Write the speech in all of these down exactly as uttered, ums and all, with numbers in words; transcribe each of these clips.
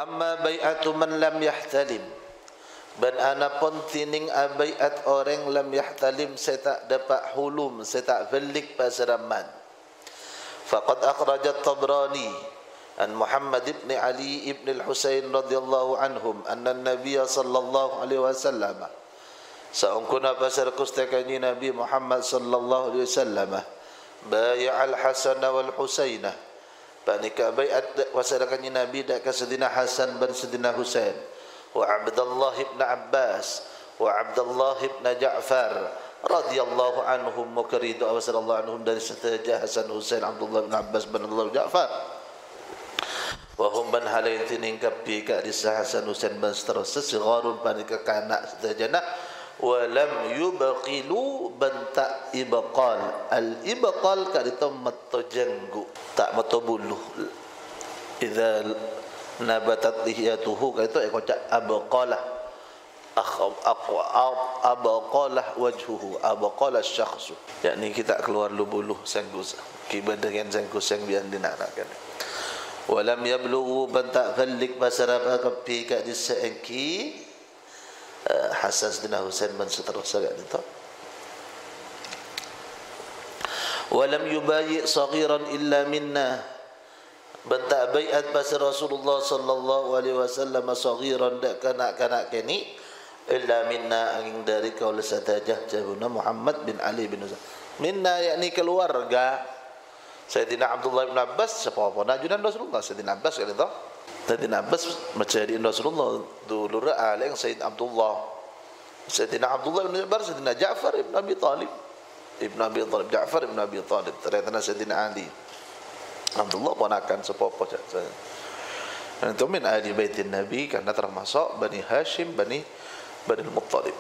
amma bai'atu man lam yahtalim, ban anapun tining abaiat orang lam yahtalim, saya tak dapat hulum, saya tak belik pasaraman. Faqad akhrajat Tabrani an Muhammad ibn Ali ibn al-Husain radhiyallahu anhum anna an-nabiy sallallahu alaihi wasallam saungkuna pasar kustakannya Nabi Muhammad sallallahu alaihi wasallam bai'al Hasan wal Husainah, panika bai'at wasarakannya Nabi dak ka Sayyidina Hasan dan Sayyidina Husain, wa Abdullah ibn Abbas wa Abdullah ibn Ja'far radhiyallahu anhum mukridu wa sallallahu anhum dari setelah Hasan Husain Abdullah ibn Abbas bin Abdullah Ja'far wa hum ban halain tiningkap bi ka di Hasan Husain ban seterusnya sigharun panika kanak setajana wa lam yubqilu banta ibqal. Al ibqal ka itu meto jenggu tak meto buluh, idza nabatat lihiyatuhu ka itu ekocak abqalah abqalah wajhuhu abqalah syakhsu, yakni kita keluar lu buluh senggus kiba dengan senggus yang bian dinarakan. Walam yablughu banta khalik basara kapi ka disaengki Hasan bin Husain ban seterusnya itu. Walam yubayyi saghiran illa minna, banta bai'at pasar Rasulullah sallallahu alaihi wasallam saghiran dak kanak-kanak kini illa minna, angin dari kaula satajah jabuna Muhammad bin Ali bin Husain. Minna yakni keluarga Sayyidina Abdullah bin Abbas, siapa-apa najunan Rasulullah Sayyidina Abbas kan itu. Sayyidina Abbas menjadi Rasulullah dulu ala yang Sayyidina Abdullah Sayyidina Abdullah bin Ja'far, Sayyidina Ja'far ibn Abi Talib ibn Abi Talib Ja'far ibn Abi Talib, ternyata Sayyidina Ali Abdullah ponakan sepopo saja. Dan itu min ahli baitin Nabi karena termasuk Bani Hashim, Bani Bani Al-Muttalib.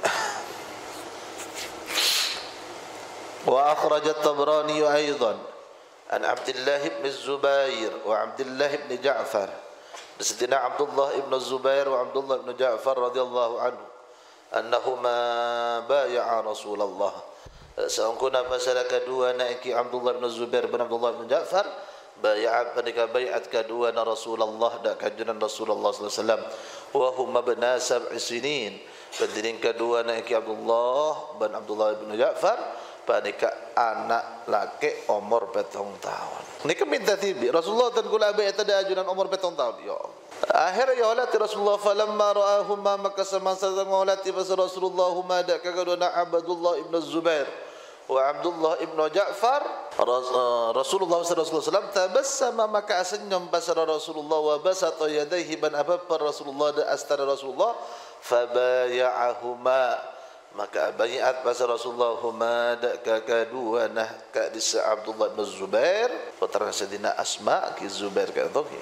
Wa akhrajat Tabrani aidan an Abdullah ibn Zubair wa Abdullah ibn Ja'far, Sayyidina Abdullah ibn Zubair wa Abdullah ibn Ja'far radhiyallahu anhu annahuma bai'a Rasulullah, saungkuna pasal kedua naiki Abdullah ibn Zubair bin Abdullah ibn Ja'far bai'at panika bai'at kedua na Rasulullah dak kajunan Rasulullah sallallahu alaihi wasallam wa hum abna sab'i sinin, pendiring kedua naiki Abdullah bin Abdullah ibn Ja'far panika anak laki umur petong tahun. Nika minta tibi Rasulullah dan kula bai'at ada ajunan umur petong tahun. Ya akhir ya olati Rasulullah falamma ra'ahuma maka semasa ngolati pas Rasulullah huma dak kagaduna Abdullah ibn Zubair wa Abdullah ibn Ja'far, Rasulullah sallallahu alaihi wasallam tabassama maka senyum pas Rasulullah wa basata yadayhi ban apa Rasulullah da astara Rasulullah fabaya'ahuma maka bai'at pas Rasulullah huma dak kakadua nah ka dis Abdullah bin Zubair putra Sayyidina Asma ki Zubair ka tu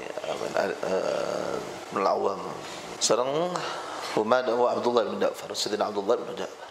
melawam sareng huma wa Abdullah bin Ja'far, Sayyidina Abdullah bin Ja'far